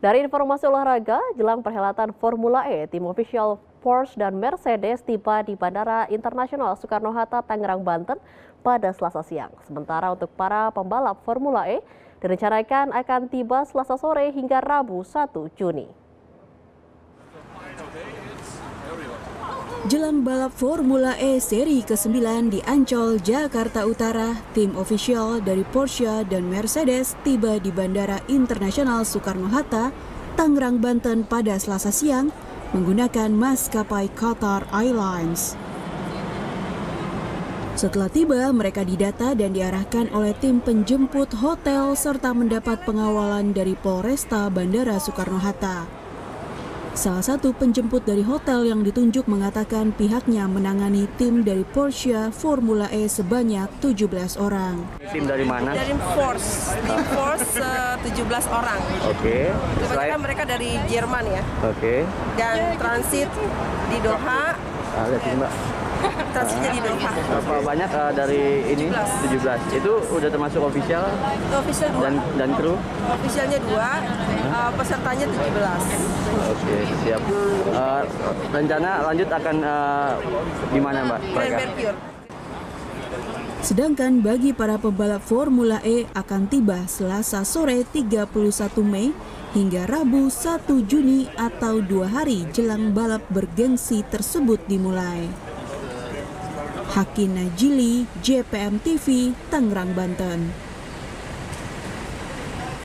Dari informasi olahraga, jelang perhelatan Formula E, tim official Porsche dan Mercedes tiba di Bandara Internasional Soekarno-Hatta, Tangerang, Banten pada Selasa siang. Sementara untuk para pembalap Formula E, direncanakan akan tiba Selasa sore hingga Rabu 1 Juni. Jelang balap Formula E seri ke-9 di Ancol, Jakarta Utara, tim official dari Porsche dan Mercedes tiba di Bandara Internasional Soekarno-Hatta, Tangerang, Banten pada Selasa siang menggunakan maskapai Qatar Airlines. Setelah tiba, mereka didata dan diarahkan oleh tim penjemput hotel serta mendapat pengawalan dari Polresta Bandara Soekarno-Hatta. Salah satu penjemput dari hotel yang ditunjuk mengatakan pihaknya menangani tim dari Porsche Formula E sebanyak 17 orang. Tim dari mana? Dari Porsche. Tim Porsche 17 orang. Oke. Kebanyakan mereka dari Jerman ya. Oke. Dan transit di Doha. Lihat Mbak. Transitnya di Doha. Berapa banyak dari ini? 17. Itu udah termasuk official? Official 2. Dan kru? Officialnya 2, pesertanya 17. Oke, siap. Rencana lanjut akan di mana, Mbak? Grand Mercure. Sedangkan bagi para pembalap Formula E akan tiba Selasa sore 31 Mei hingga Rabu 1 Juni atau 2 hari jelang balap bergengsi tersebut dimulai. Hakin Najili, JPM TV, Tangerang, Banten.